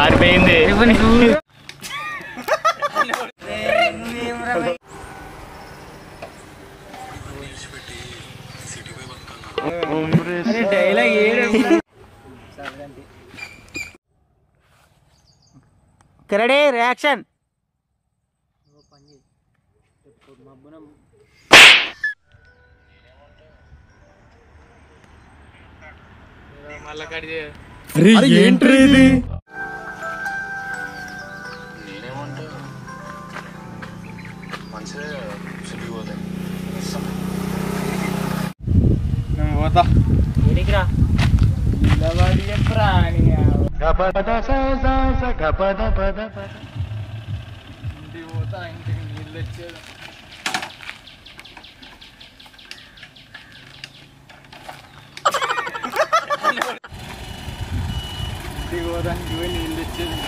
ఆరిపోయింది. Ready reaction. Entry ఇది? పోతా ఇంటికి నీళ్ళు వచ్చేది. ఇంటికి పోదానికి పోయి నీళ్ళు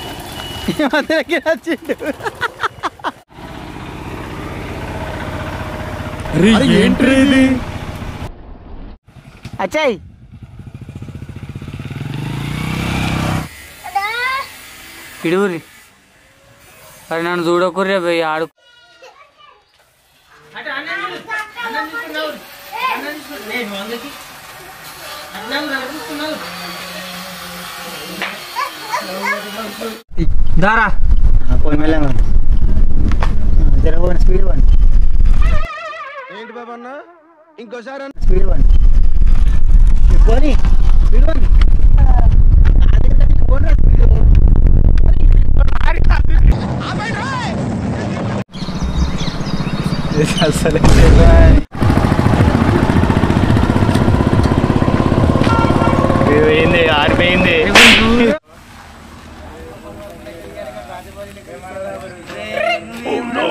వచ్చేది. ఏంట్రీ ఇది? అచ్చాయి ఇడుగురి. అది నన్ను చూడకుర్రే పోయి ఆడు. దారా పోయి మెల్లగా జరగని స్పీడ్ వన్. ఏంటి బాబా అన్న ఇంకోసారి స్పీడ్ వన్ పోనీ స్పీడ్ వన్. అసలు ఆరిపోయింది. Oh no!